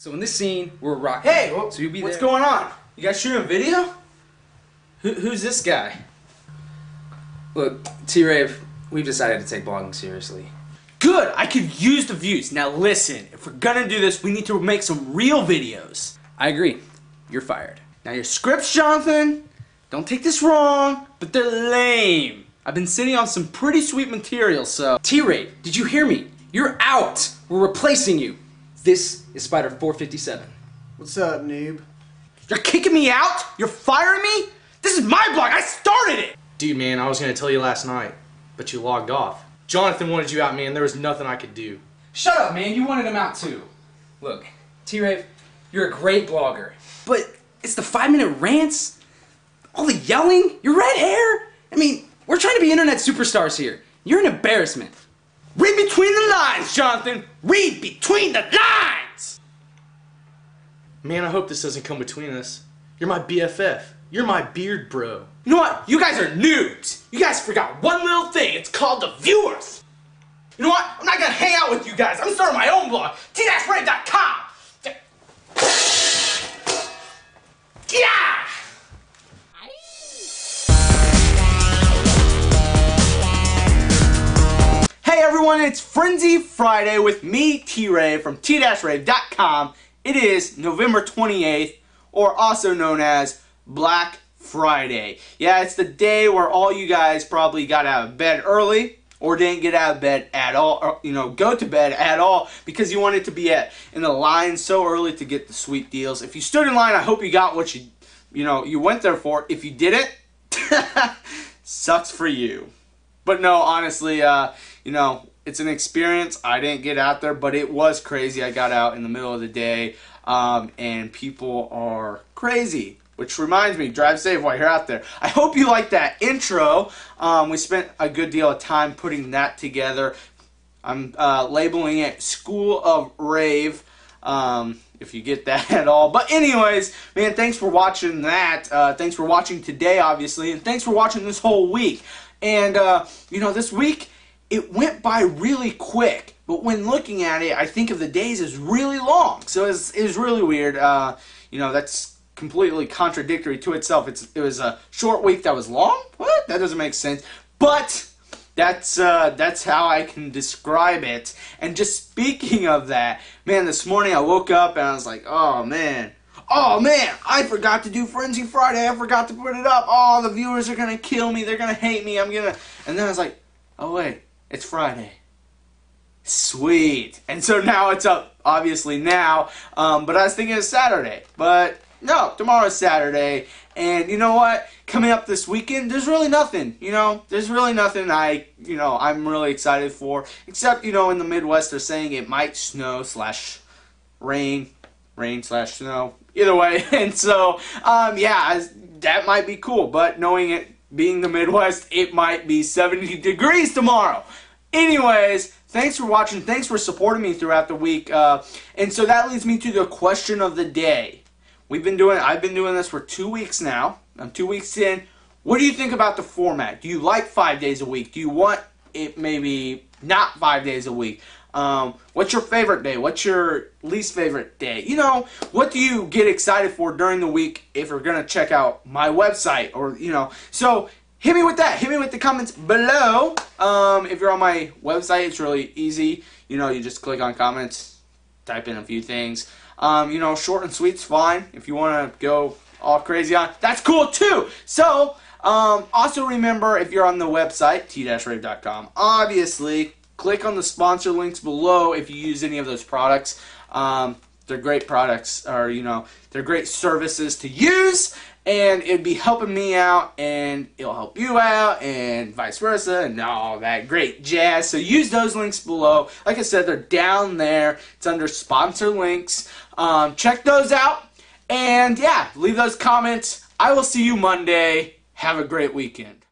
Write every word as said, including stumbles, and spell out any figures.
So in this scene, we're rocking. Hey, well, so you'll be what's there. going on? You guys shooting a video? Who, who's this guy? Look, T-Rave, we've decided to take blogging seriously. Good, I could use the views. Now listen, if we're gonna do this, we need to make some real videos. I agree. You're fired. Now your scripts, Jonathan, don't take this wrong, but they're lame. I've been sitting on some pretty sweet material, so... T-Rave, did you hear me? You're out! We're replacing you. This is Spider four fifty-seven. What's up, noob? You're kicking me out? You're firing me? This is my blog, I started it! Dude, man, I was gonna tell you last night, but you logged off. Jonathan wanted you out, man. There was nothing I could do. Shut up, man. You wanted him out too. Look, T-Rave, you're a great blogger. But it's the five minute rants, all the yelling, your red hair. I mean, we're trying to be internet superstars here. You're an embarrassment. Read between the lines, Jonathan. Read between the lines. Man, I hope this doesn't come between us. You're my B F F. You're my beard bro. You know what? You guys are noobs. You guys forgot one little thing. It's called the viewers. You know what? I'm not gonna hang out with you guys. I'm starting my own blog. T Rave dot com. Yeah! Hey everyone, it's Frenzy Friday with me, T-Rave from T Rave dot com. It is November twenty-eighth, or also known as Black Friday. Yeah, it's the day where all you guys probably got out of bed early or didn't get out of bed at all, or, you know, go to bed at all because you wanted to be at in the line so early to get the sweet deals. If you stood in line, I hope you got what you, you know, you went there for. If you didn't, sucks for you. But no, honestly, uh, you know, it's an experience. I didn't get out there, but it was crazy. I got out in the middle of the day, um, and people are crazy. Which reminds me, drive safe while you're out there. I hope you like that intro. Um, we spent a good deal of time putting that together. I'm uh, labeling it School of Rave, um, if you get that at all. But anyways, man, thanks for watching that. Uh, thanks for watching today, obviously. And thanks for watching this whole week. And, uh, you know, this week, it went by really quick. But when looking at it, I think of the days as really long. So it's, it's really weird. Uh, you know, that's completely contradictory to itself. It's it was a short week that was long. What? That doesn't make sense. But that's uh, that's how I can describe it. And just speaking of that, man, this morning I woke up and I was like, oh man, oh man, I forgot to do Frenzy Friday. I forgot to put it up. Oh, the viewers are gonna kill me. They're gonna hate me. I'm gonna. And then I was like, oh wait, it's Friday. Sweet. And so now it's up, obviously now. Um, but I was thinking it's Saturday. But no, tomorrow's Saturday, and you know what? Coming up this weekend, there's really nothing, you know? There's really nothing I, you know, I'm really excited for, except, you know, in the Midwest, they're saying it might snow slash rain, rain slash snow, either way, and so, um, yeah, that might be cool, but knowing it being the Midwest, it might be seventy degrees tomorrow. Anyways, thanks for watching, thanks for supporting me throughout the week, uh, and so that leads me to the question of the day. We've been doing, I've been doing this for two weeks now. I'm two weeks in. What do you think about the format? Do you like five days a week? Do you want it maybe not five days a week? Um, what's your favorite day? What's your least favorite day? You know, what do you get excited for during the week if you're going to check out my website? Or, you know, so hit me with that. Hit me with the comments below. Um, if you're on my website, it's really easy. You know, you just click on comments, type in a few things. Um, you know, short and sweet's fine. If you want to go all crazy on, that's cool too. So, um, also remember, if you're on the website, T Rave dot com, obviously, click on the sponsor links below if you use any of those products. Um, they're great products, or, you know, they're great services to use, and it'd be helping me out, and it'll help you out, and vice versa, and all that great jazz. So use those links below. Like I said, they're down there. It's under sponsor links. Um, check those out, and yeah, leave those comments. I will see you Monday. Have a great weekend.